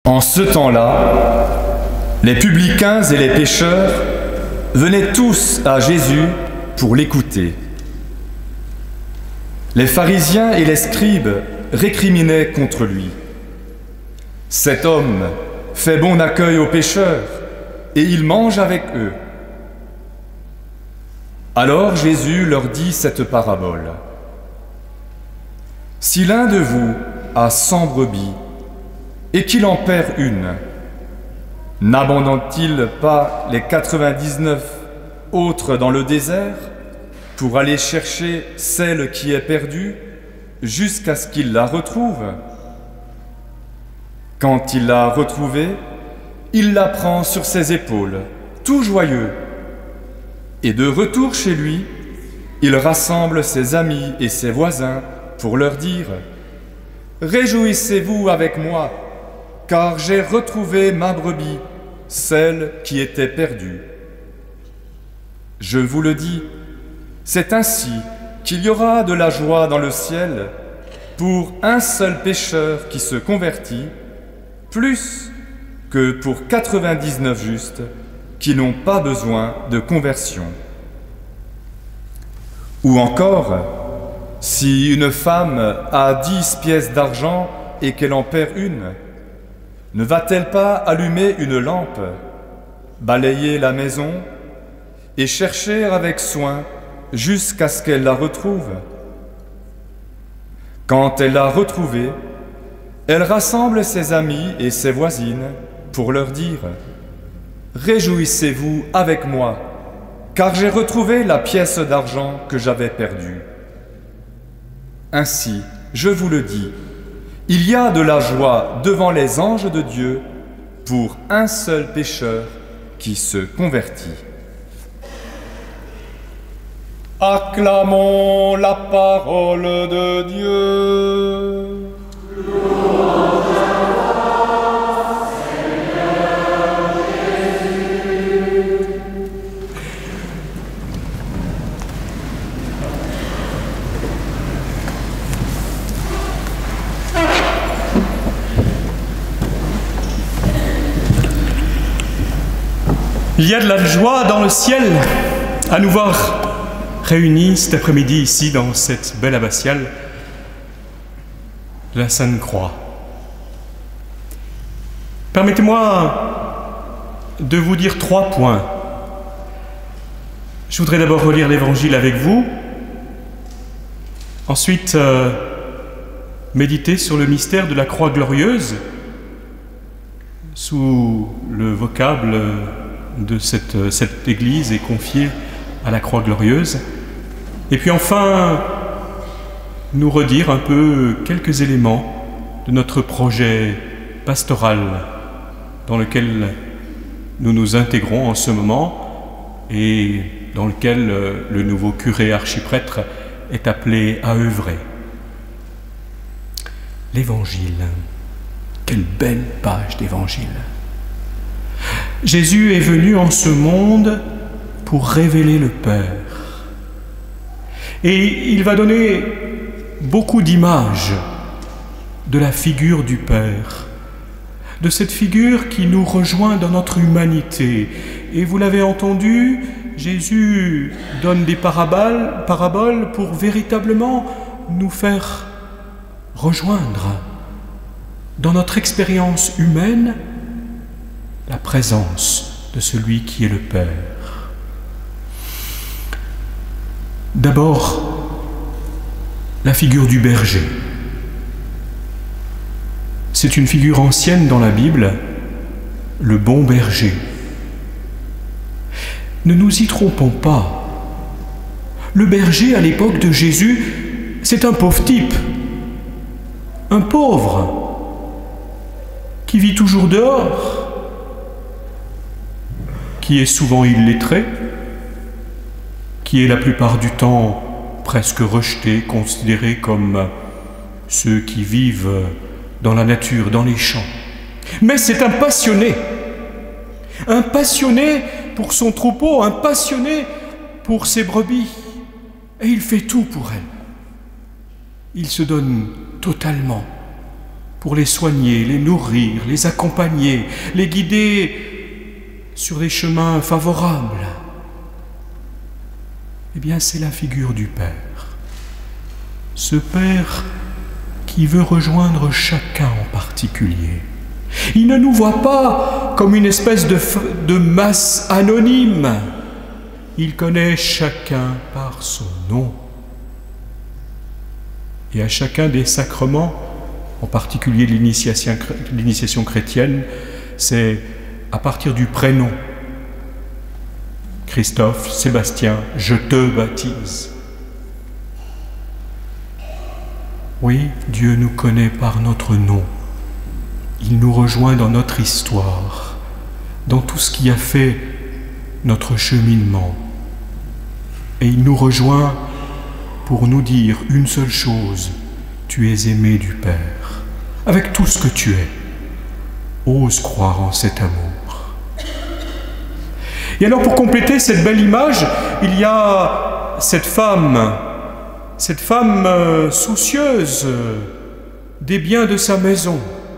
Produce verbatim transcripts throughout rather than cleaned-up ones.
En ce temps-là, les publicains et les pécheurs venaient tous à Jésus pour l'écouter. Les pharisiens et les scribes récriminaient contre lui. « Cet homme fait bon accueil aux pécheurs et il mange avec eux. » Alors Jésus leur dit cette parabole. « Si l'un de vous a cent brebis et qu'il en perd une, n'abandonne-t-il pas les quatre-vingt-dix-neuf autres dans le désert pour aller chercher celle qui est perdue jusqu'à ce qu'il la retrouve? Quand il l'a retrouvée, il la prend sur ses épaules, tout joyeux. Et de retour chez lui, il rassemble ses amis et ses voisins pour leur dire « Réjouissez-vous avec moi, car j'ai retrouvé ma brebis, celle qui était perdue. Je vous le dis, c'est ainsi qu'il y aura de la joie dans le ciel pour un seul pécheur qui se convertit, plus que pour quatre-vingt-dix-neuf justes qui n'ont pas besoin de conversion. » Ou encore, si une femme a dix pièces d'argent et qu'elle en perd une, ne va-t-elle pas allumer une lampe, balayer la maison et chercher avec soin jusqu'à ce qu'elle la retrouve? Quand elle l'a retrouvée, elle rassemble ses amis et ses voisines pour leur dire « Réjouissez-vous avec moi, car j'ai retrouvé la pièce d'argent que j'avais perdue. » Ainsi, je vous le dis, il y a de la joie devant les anges de Dieu pour un seul pécheur qui se convertit. Acclamons la parole de Dieu. Il y a de la joie dans le ciel à nous voir réunis cet après-midi ici dans cette belle abbatiale de la Sainte-Croix. Permettez-moi de vous dire trois points. Je voudrais d'abord relire l'Évangile avec vous, ensuite euh, méditer sur le mystère de la croix glorieuse sous le vocable de cette, cette Église est confiée à la croix glorieuse. Et puis enfin, nous redire un peu quelques éléments de notre projet pastoral dans lequel nous nous intégrons en ce moment et dans lequel le nouveau curé archiprêtre est appelé à œuvrer. L'Évangile. Quelle belle page d'Évangile! Jésus est venu en ce monde pour révéler le Père. Et il va donner beaucoup d'images de la figure du Père, de cette figure qui nous rejoint dans notre humanité. Et vous l'avez entendu, Jésus donne des paraboles, paraboles pour véritablement nous faire rejoindre dans notre expérience humaine la présence de celui qui est le Père. D'abord, la figure du berger. C'est une figure ancienne dans la Bible, le bon berger. Ne nous y trompons pas. Le berger, à l'époque de Jésus, c'est un pauvre type, un pauvre, qui vit toujours dehors, qui est souvent illettré, qui est la plupart du temps presque rejeté, considéré comme ceux qui vivent dans la nature, dans les champs. Mais c'est un passionné, un passionné pour son troupeau, un passionné pour ses brebis. Et il fait tout pour elles. Il se donne totalement. pour les soigner, les nourrir, les accompagner, les guider sur des chemins favorables. Eh bien, c'est la figure du Père. Ce Père qui veut rejoindre chacun en particulier. Il ne nous voit pas comme une espèce de, de masse anonyme. Il connaît chacun par son nom. Et à chacun des sacrements, en particulier l'initiation, l'initiation chrétienne, c'est à partir du prénom. Christophe, Sébastien, je te baptise. Oui, Dieu nous connaît par notre nom. Il nous rejoint dans notre histoire, dans tout ce qui a fait notre cheminement. Et il nous rejoint pour nous dire une seule chose: tu es aimé du Père, avec tout ce que tu es. Ose croire en cet amour. Et alors, pour compléter cette belle image, il y a cette femme, cette femme euh, soucieuse des biens de sa maison.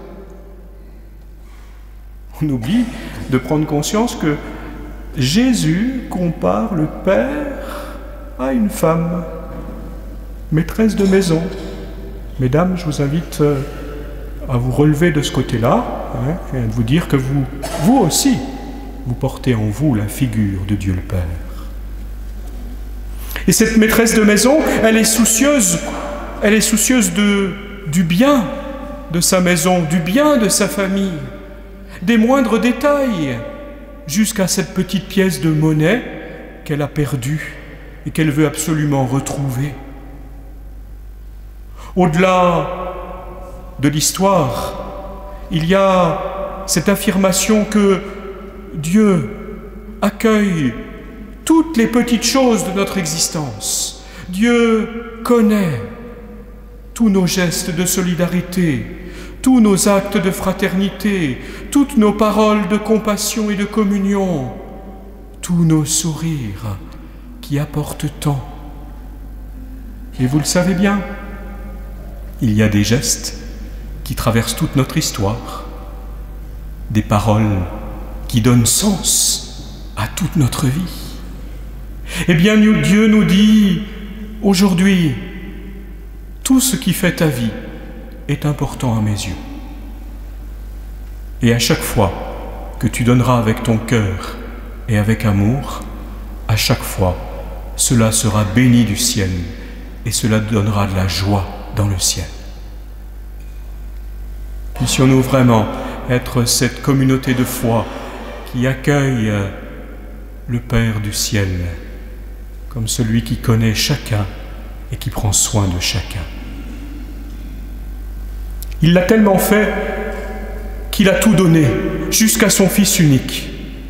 On oublie de prendre conscience que Jésus compare le Père à une femme, maîtresse de maison. Mesdames, je vous invite à vous relever de ce côté-là, hein, et à vous dire que vous, vous aussi, vous portez en vous la figure de Dieu le Père. Et cette maîtresse de maison, elle est soucieuse, elle est soucieuse de, du bien de sa maison, du bien de sa famille, des moindres détails, jusqu'à cette petite pièce de monnaie qu'elle a perdue et qu'elle veut absolument retrouver. Au-delà de l'histoire, il y a cette affirmation que Dieu accueille toutes les petites choses de notre existence. Dieu connaît tous nos gestes de solidarité, tous nos actes de fraternité, toutes nos paroles de compassion et de communion, tous nos sourires qui apportent tant. Et vous le savez bien, il y a des gestes qui traversent toute notre histoire, des paroles qui donnent sens à toute notre vie. Eh bien, Dieu nous dit aujourd'hui, tout ce qui fait ta vie est important à mes yeux. Et à chaque fois que tu donneras avec ton cœur et avec amour, à chaque fois, cela sera béni du ciel et cela donnera de la joie dans le ciel. Puissions-nous vraiment être cette communauté de foi qui accueille le Père du ciel comme celui qui connaît chacun et qui prend soin de chacun. Il l'a tellement fait qu'il a tout donné, jusqu'à son Fils unique.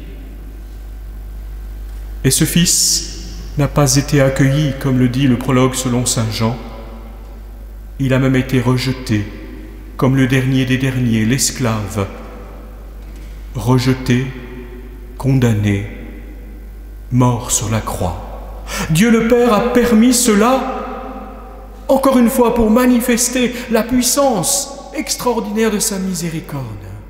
Et ce Fils n'a pas été accueilli, comme le dit le prologue selon saint Jean. Il a même été rejeté, comme le dernier des derniers, l'esclave, rejeté, condamné, mort sur la croix. Dieu le Père a permis cela, encore une fois, pour manifester la puissance extraordinaire de sa miséricorde.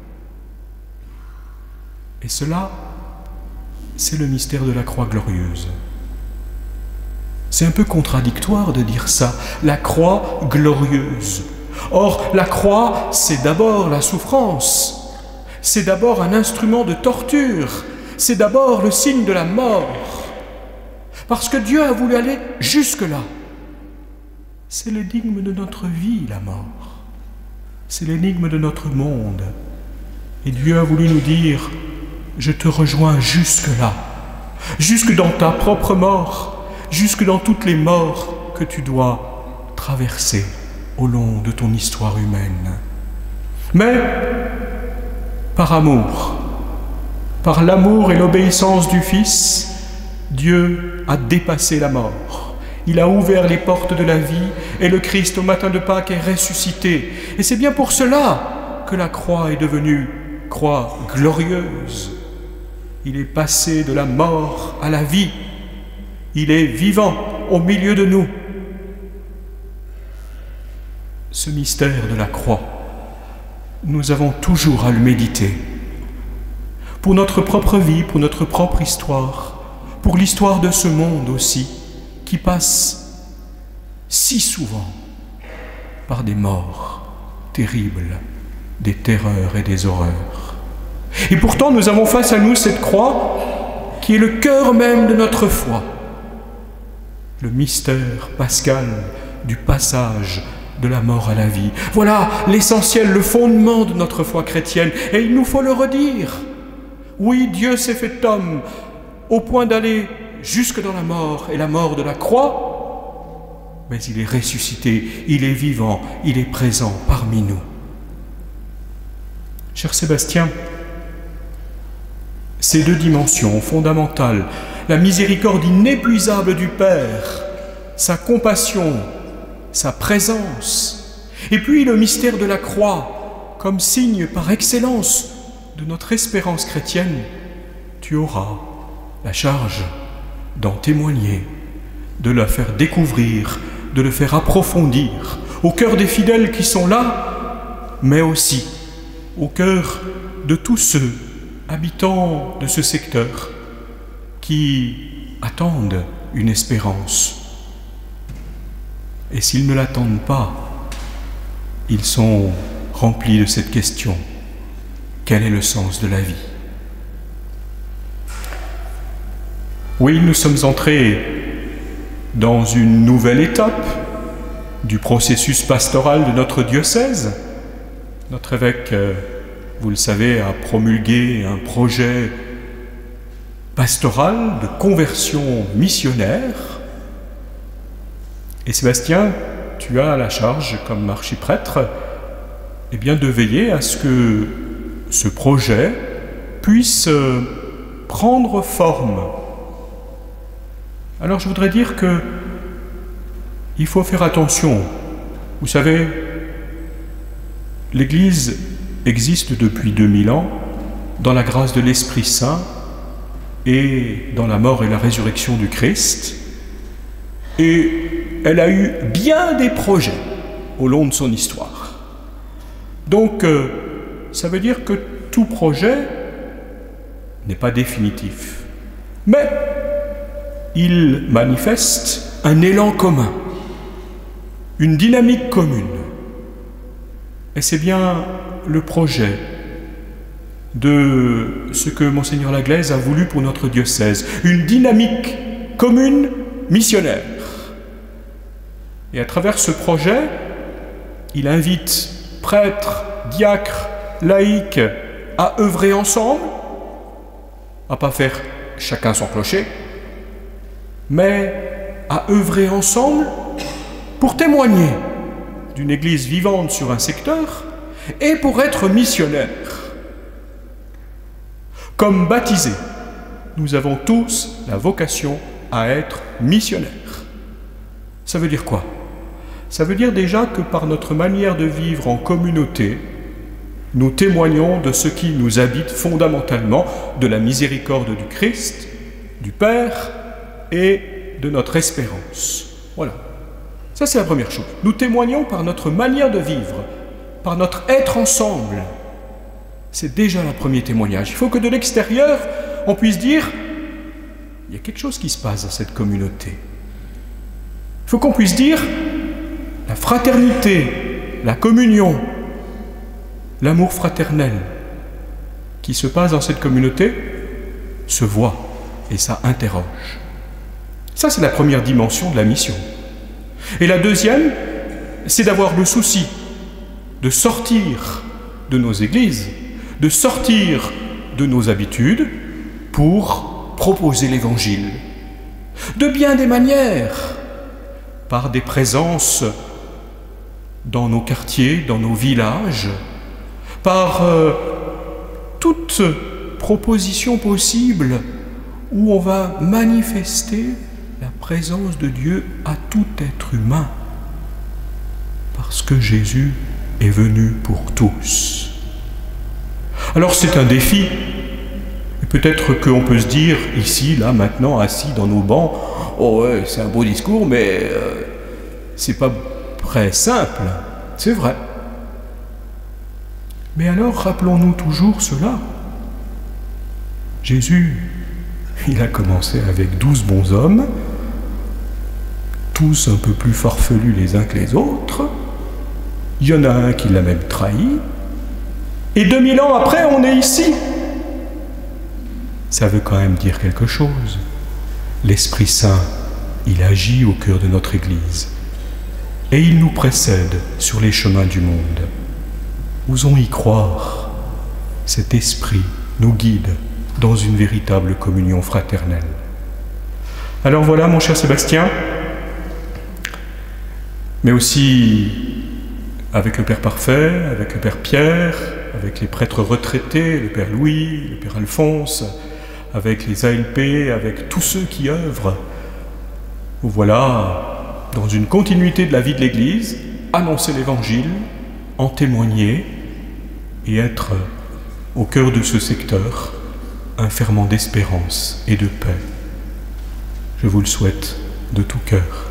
Et cela, c'est le mystère de la croix glorieuse. C'est un peu contradictoire de dire ça, la croix glorieuse. Or, la croix, c'est d'abord la souffrance, c'est d'abord un instrument de torture, c'est d'abord le signe de la mort. Parce que Dieu a voulu aller jusque-là. C'est l'énigme de notre vie, la mort. C'est l'énigme de notre monde. Et Dieu a voulu nous dire, je te rejoins jusque-là, jusque dans ta propre mort, jusque dans toutes les morts que tu dois traverser au long de ton histoire humaine. Mais, par amour, par l'amour et l'obéissance du Fils, Dieu a dépassé la mort. Il a ouvert les portes de la vie et le Christ au matin de Pâques est ressuscité. Et c'est bien pour cela que la croix est devenue croix glorieuse. Il est passé de la mort à la vie. Il est vivant au milieu de nous. Ce mystère de la croix, nous avons toujours à le méditer. Pour notre propre vie, pour notre propre histoire, pour l'histoire de ce monde aussi, qui passe si souvent par des morts terribles, des terreurs et des horreurs. Et pourtant, nous avons face à nous cette croix qui est le cœur même de notre foi. Le mystère pascal du passage de la mort à la vie. Voilà l'essentiel, le fondement de notre foi chrétienne. Et il nous faut le redire. Oui, Dieu s'est fait homme au point d'aller jusque dans la mort et la mort de la croix, mais il est ressuscité, il est vivant, il est présent parmi nous. Cher Sébastien, ces deux dimensions fondamentales, la miséricorde inépuisable du Père, sa compassion, sa présence, et puis le mystère de la croix, comme signe par excellence de notre espérance chrétienne, tu auras la charge d'en témoigner, de le faire découvrir, de le faire approfondir au cœur des fidèles qui sont là, mais aussi au cœur de tous ceux habitants de ce secteur qui attendent une espérance. Et s'ils ne l'attendent pas, ils sont remplis de cette question: quel est le sens de la vie? Oui, nous sommes entrés dans une nouvelle étape du processus pastoral de notre diocèse. Notre évêque, vous le savez, a promulgué un projet pastoral de conversion missionnaire. Et Sébastien, tu as la charge, comme archiprêtre, eh bien, de veiller à ce que ce projet puisse prendre forme. Alors je voudrais dire que il faut faire attention. Vous savez, l'Église existe depuis deux mille ans dans la grâce de l'Esprit Saint et dans la mort et la résurrection du Christ. Et elle a eu bien des projets au long de son histoire. Donc, euh, ça veut dire que tout projet n'est pas définitif. Mais il manifeste un élan commun, une dynamique commune. Et c'est bien le projet de ce que Monseigneur Laglaise a voulu pour notre diocèse, une dynamique commune missionnaire. Et à travers ce projet, il invite prêtres, diacres, laïcs à œuvrer ensemble, à ne pas faire chacun son clocher, mais à œuvrer ensemble pour témoigner d'une Église vivante sur un secteur et pour être missionnaires. Comme baptisés, nous avons tous la vocation à être missionnaires. Ça veut dire quoi? Ça veut dire déjà que par notre manière de vivre en communauté, nous témoignons de ce qui nous habite fondamentalement, de la miséricorde du Christ, du Père et de notre espérance. Voilà. Ça, c'est la première chose. Nous témoignons par notre manière de vivre, par notre être ensemble. C'est déjà le premier témoignage. Il faut que de l'extérieur, on puisse dire « il y a quelque chose qui se passe dans cette communauté ». Il faut qu'on puisse dire la fraternité, la communion, l'amour fraternel qui se passe dans cette communauté se voit et ça interroge. Ça, c'est la première dimension de la mission. Et la deuxième, c'est d'avoir le souci de sortir de nos églises, de sortir de nos habitudes pour proposer l'Évangile. De bien des manières, par des présences dans nos quartiers, dans nos villages, par euh, toute proposition possible où on va manifester la présence de Dieu à tout être humain, parce que Jésus est venu pour tous. Alors c'est un défi, et peut-être qu'on peut se dire, ici, là, maintenant, assis dans nos bancs, « Oh ouais, c'est un beau discours, mais euh, c'est pas très simple. » C'est vrai. Mais alors rappelons-nous toujours cela. Jésus, il a commencé avec douze bons hommes, tous un peu plus farfelus les uns que les autres. Il y en a un qui l'a même trahi. Et deux mille ans après, on est ici. Ça veut quand même dire quelque chose. L'Esprit Saint, il agit au cœur de notre Église. Et il nous précède sur les chemins du monde. Osons y croire. Cet Esprit nous guide dans une véritable communion fraternelle. Alors voilà, mon cher Sébastien, mais aussi avec le Père Parfait, avec le Père Pierre, avec les prêtres retraités, le Père Louis, le Père Alphonse, avec les A L P, avec tous ceux qui œuvrent. Voilà, dans une continuité de la vie de l'Église, annoncer l'Évangile, en témoigner et être au cœur de ce secteur un ferment d'espérance et de paix. Je vous le souhaite de tout cœur.